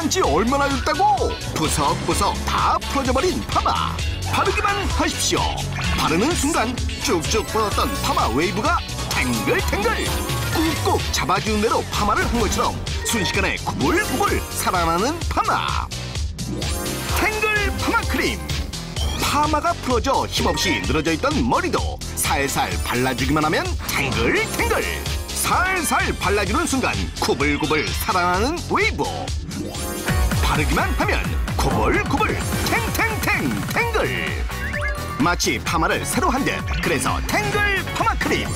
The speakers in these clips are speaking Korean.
바른 지 얼마나 됐다고? 부석부석 다 풀어져버린 파마. 바르기만 하십시오. 바르는 순간 쭉쭉 뻗었던 파마 웨이브가 탱글탱글. 꾹꾹 잡아주는 대로 파마를 한 것처럼 순식간에 구불구불 살아나는 파마. 탱글 파마 크림. 파마가 풀어져 힘없이 늘어져 있던 머리도 살살 발라주기만 하면 탱글탱글. 살살 발라주는 순간 구불구불 살아나는 웨이브. 바르기만 하면 구불구불 탱탱탱 탱글. 마치 파마를 새로 한 듯. 그래서 탱글 파마 크림.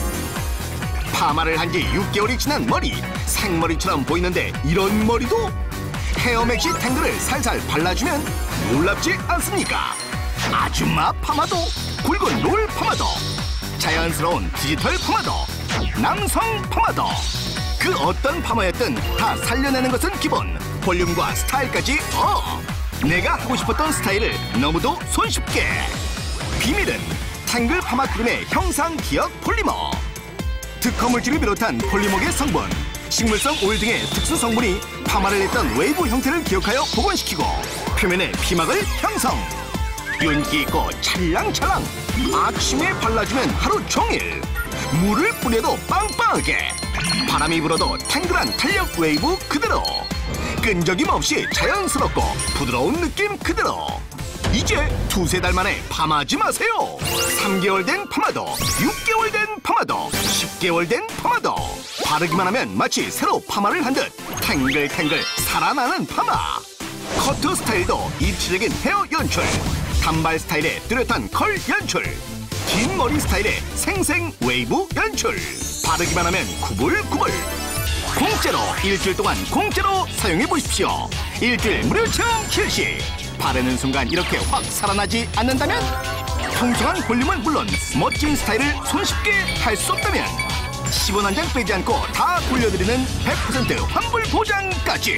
파마를 한 지 6개월이 지난 머리. 생머리처럼 보이는데 이런 머리도? 헤어맥시 탱글을 살살 발라주면 놀랍지 않습니까? 아줌마 파마도, 굵은 롤 파마도, 자연스러운 디지털 파마도, 남성 파마도. 그 어떤 파마였든 다 살려내는 것은 기본. 볼륨과 스타일까지 내가 하고 싶었던 스타일을 너무도 손쉽게. 비밀은 탱글 파마 크림의 형상 기억 폴리머. 특허 물질을 비롯한 폴리머의 성분, 식물성 오일 등의 특수 성분이 파마를 했던 웨이브 형태를 기억하여 복원시키고 표면에 피막을 형성. 윤기 있고 찰랑찰랑. 아침에 발라주면 하루 종일. 물을 뿌려도 빵빵하게. 바람이 불어도 탱글한 탄력 웨이브 그대로. 끈적임 없이 자연스럽고 부드러운 느낌 그대로. 이제 두세 달 만에 파마하지 마세요. 3개월 된 파마도, 6개월 된 파마도, 10개월 된 파마도. 바르기만 하면 마치 새로 파마를 한 듯 탱글탱글 살아나는 파마. 커트 스타일도 입체적인 헤어 연출. 단발 스타일의 뚜렷한 컬 연출. 긴 머리 스타일의 생생 웨이브 연출. 바르기만 하면 구불구불. 공짜로 일주일 동안 공짜로 사용해보십시오. 일주일 무료 체험 실시. 바르는 순간 이렇게 확 살아나지 않는다면? 풍성한 볼륨은 물론 멋진 스타일을 손쉽게 할 수 없다면? 10원 한 장 빼지 않고 다 돌려드리는 100% 환불 보장까지.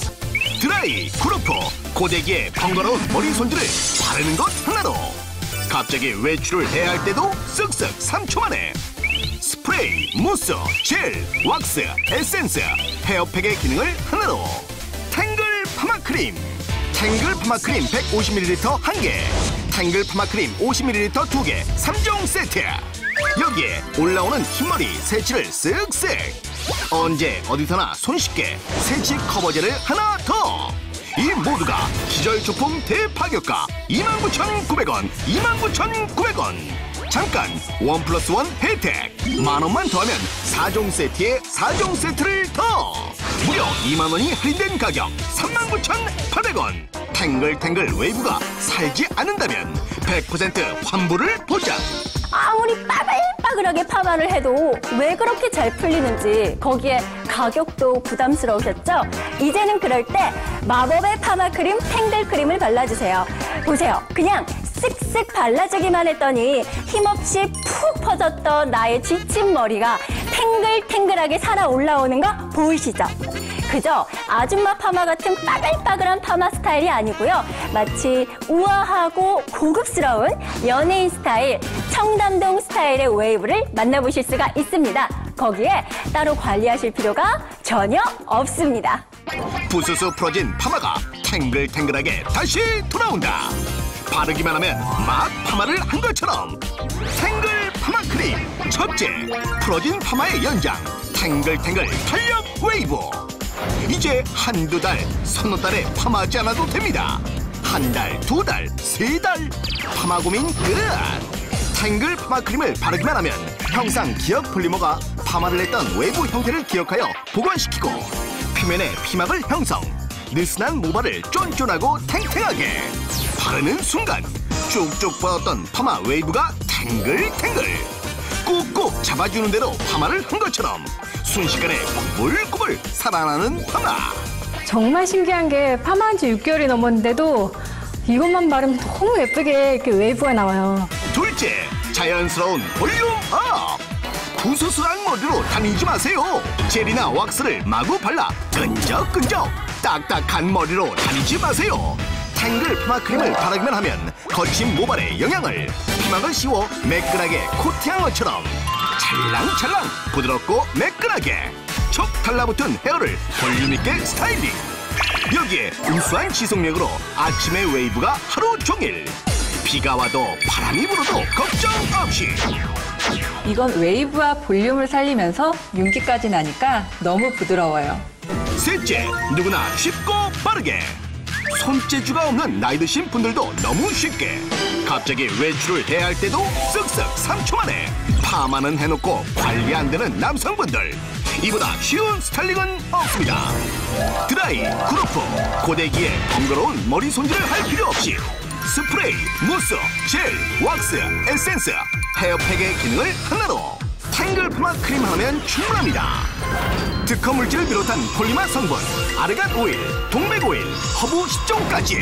드라이, 그루프, 고데기에 번거로운 머리 손질을 바르는 것 하나로. 갑자기 외출을 해야 할 때도 쓱쓱 3초 만에. 스프레이, 무스, 젤, 왁스, 에센스, 헤어팩의 기능을 하나로. 탱글 파마 크림. 탱글 파마 크림 150ml 1개, 탱글 파마 크림 50ml 2개, 3종 세트. 여기에 올라오는 흰머리 세치를 쓱쓱. 언제 어디서나 손쉽게 세치 커버제를 하나 더. 이 모두가 기절초품 대파격가 29,900원, 29,900원. 잠깐 1+1 혜택. 만원만 더하면 4종 세트에 4종 세트를 더. 무려 2만원이 할인된 가격 39,800원. 탱글탱글 웨이브가 살지 않는다면 100% 환불을 보장. 아무리 빠글빠글하게 파마를 해도 왜 그렇게 잘 풀리는지, 거기에 가격도 부담스러우셨죠? 이제는 그럴 때 마법의 파마 크림 탱글 크림을 발라주세요. 보세요. 그냥 쓱쓱 발라주기만 했더니 힘없이 푹 퍼졌던 나의 지친 머리가 탱글탱글하게 살아 올라오는 거 보이시죠? 그저 아줌마 파마 같은 빠글빠글한 파마 스타일이 아니고요. 마치 우아하고 고급스러운 연예인 스타일, 청담동 스타일의 웨이브를 만나보실 수가 있습니다. 거기에 따로 관리하실 필요가 전혀 없습니다. 부스스 풀어진 파마가 탱글탱글하게 다시 돌아온다. 바르기만 하면 막 파마를 한 것처럼. 탱글 파마 크림. 첫째, 풀어진 파마의 연장. 탱글탱글 탄력 웨이브. 이제 한두 달, 서너 달에 파마하지 않아도 됩니다. 한 달, 두 달, 세 달. 파마 고민 끝. 탱글 파마 크림을 바르기만 하면 형상 기억 폴리머가 파마를 했던 웨이브 형태를 기억하여 복원시키고 표면에 피막을 형성. 느슨한 모발을 쫀쫀하고 탱탱하게. 바르는 순간 쭉쭉 뻗었던 파마 웨이브가 탱글탱글. 꾹꾹 잡아주는 대로 파마를 한 것처럼 순식간에 구불구불 살아나는 파마. 정말 신기한 게 파마한 지 6개월이 넘었는데도 이것만 바르면 너무 예쁘게 이렇게 웨이브가 나와요. 둘째, 자연스러운 볼륨 업. 부스스한 머리로 다니지 마세요. 젤이나 왁스를 마구 발라 끈적끈적 딱딱한 머리로 다니지 마세요. 탱글 파마 크림을 바르기만 하면 거친 모발에 영양을, 피막을 씌워 매끈하게 코팅한 것처럼 찰랑찰랑 부드럽고 매끈하게 촉 달라붙은 헤어를 볼륨있게 스타일링. 여기 거기에 우수한 지속력으로 아침의 웨이브가 하루 종일, 비가 와도 바람이 불어도 걱정 없이. 이건 웨이브와 볼륨을 살리면서 윤기까지 나니까 너무 부드러워요. 셋째, 누구나 쉽고 빠르게. 손재주가 없는 나이 드신 분들도 너무 쉽게, 갑자기 외출을 해야 할 때도 쓱쓱 3초 만에 파마는 해놓고 관리 안 되는 남성분들, 이보다 쉬운 스타일링은 없습니다. 드라이, 그루프, 고데기에 번거로운 머리 손질을 할 필요 없이 스프레이, 무스, 젤, 왁스, 에센스, 헤어팩의 기능을 하나로 탱글 파마 크림 하나면 충분합니다. 특허 물질을 비롯한 폴리마 성분, 아르간 오일, 동백 오일, 허브 10종까지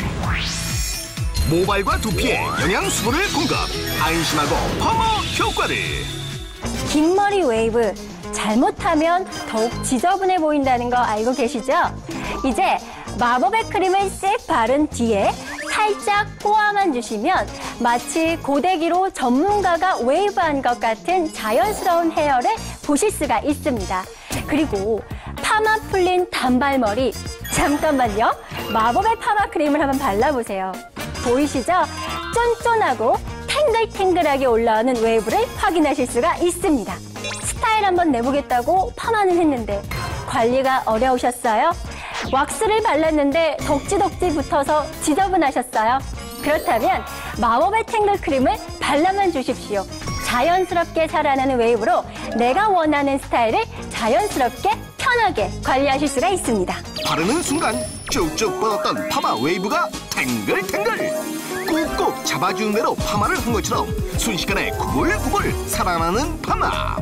모발과 두피에 영양 수분을 공급, 안심하고 파마 효과를. 긴 머리 웨이브, 잘못하면 더욱 지저분해 보인다는 거 알고 계시죠? 이제 마법의 크림을 쓱 바른 뒤에 살짝 꼬아만 주시면 마치 고데기로 전문가가 웨이브한 것 같은 자연스러운 헤어를 보실 수가 있습니다. 그리고 파마 풀린 단발머리, 잠깐만요. 마법의 파마 크림을 한번 발라보세요. 보이시죠? 쫀쫀하고 탱글탱글하게 올라오는 웨이브를 확인하실 수가 있습니다. 스타일 한번 내보겠다고 파마는 했는데 관리가 어려우셨어요? 왁스를 발랐는데 덕지덕지 붙어서 지저분하셨어요? 그렇다면 마법의 탱글 크림을 발라만 주십시오. 자연스럽게 살아나는 웨이브로 내가 원하는 스타일을 자연스럽게 편하게 관리하실 수가 있습니다. 바르는 순간 쭉쭉 뻗었던 파마 웨이브가 탱글탱글, 꾹꾹 잡아주는 대로 파마를 한 것처럼 순식간에 구불구불 살아나는 파마.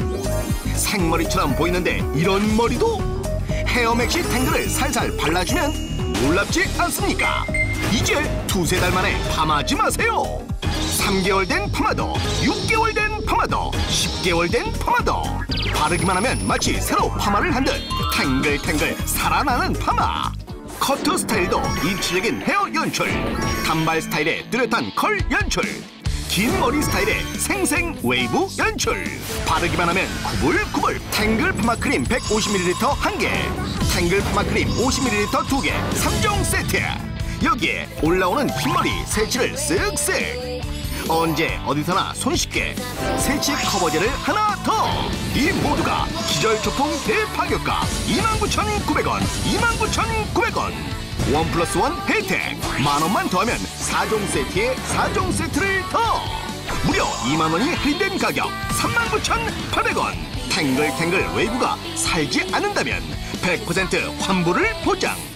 생머리처럼 보이는데 이런 머리도? 헤어맥시 탱글을 살살 발라주면 놀랍지 않습니까? 이제 두세 달 만에 파마하지 마세요. 3개월 된 파마도, 6개월 된 파마도, 10개월 된 파마도, 바르기만 하면 마치 새로 파마를 한 듯 탱글탱글 살아나는 파마. 커트 스타일도 입체적인 헤어 연출, 단발 스타일의 뚜렷한 컬 연출, 긴 머리 스타일의 생생 웨이브 연출. 바르기만 하면 구불구불 탱글 파마 크림 150ml 1개, 탱글 파마 크림 50ml 2개, 3종 세트. 여기에 올라오는 흰머리 새치를 쓱쓱, 언제 어디서나 손쉽게 새치 커버제를 하나 더. 이 모두가 기절초풍 대파격가 29,900원, 29,900원. 1+1 혜택, 만원만 더하면 4종 세트에 4종 세트를 더, 무려 2만원이 할인된 가격 39,800원. 탱글탱글 웨이브가 살지 않는다면 100% 환불을 보장.